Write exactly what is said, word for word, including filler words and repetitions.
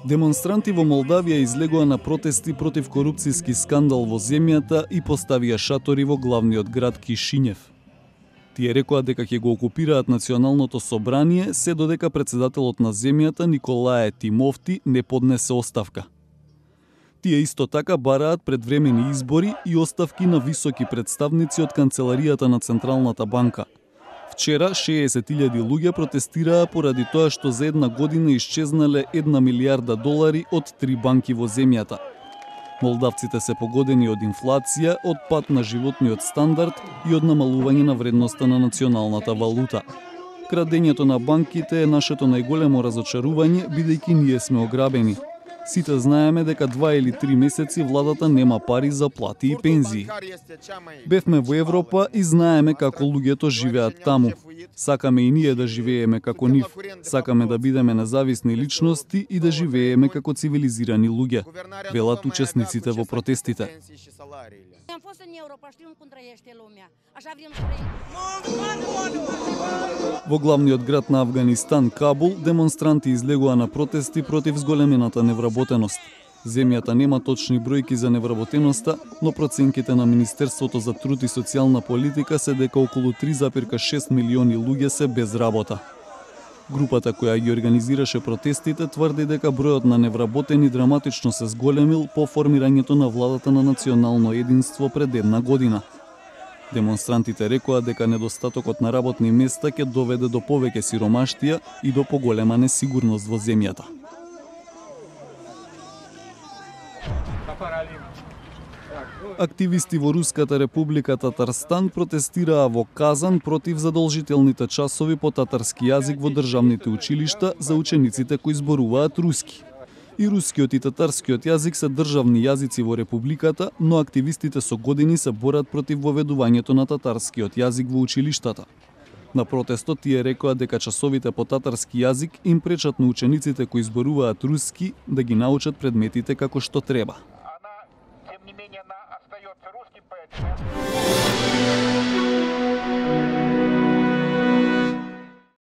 Демонстранти во Молдавија излегоа на протести против корупцијски скандал во земјата и поставија шатори во главниот град Кишинев. Тие рекоа дека ќе го окупираат националното собрание се додека председателот на земјата Николае Тимовти не поднесе оставка. Тие исто така бараат предвремени избори и оставки на високи представници од канцеларијата на Централната банка. Вчера шеесет илјади луѓе протестираа поради тоа што за една година исчезнале една милијарда долари од три банки во земјата. Молдавците се погодени од инфлација, од пад на животниот стандард и од намалување на вредноста на националната валута. Крадењето на банките е нашето најголемо разочарување, бидејќи ние сме ограбени. Сите знаеме дека два или три месеци владата нема пари за плати и пензии. Бевме во Европа и знаеме како луѓето живеат таму. Сакаме и ние да живееме како нив. Сакаме да бидеме независни личности и да живееме како цивилизирани луѓе, велат учесниците во протестите. Во главниот град на Авганистан, Кабул, демонстранти излегоа на протести против зголемената невработеност. Земјата нема точни бројки за невработеноста, но проценките на Министерството за труд и социјална политика се дека околу три зарез шест милиони луѓе се без работа. Групата која ги организираше протестите тврди дека бројот на невработени драматично се зголемил по формирањето на владата на национално единство пред една година. Демонстрантите рекоа дека недостатокот на работни места ќе доведе до повеќе сиромаштија и до поголема несигурност во земјата. Активисти во Руската република Татарстан протестираа во Казан против задолжителните часови по татарски јазик во државните училишта за учениците кои зборуваат руски. И рускиот и татарскиот јазик се државни јазици во републиката, но активистите со години се борат против воведувањето на татарскиот јазик во училиштата. На протестот тие рекоа дека часовите по татарски јазик им пречат на учениците кои зборуваат руски да ги научат предметите како што треба.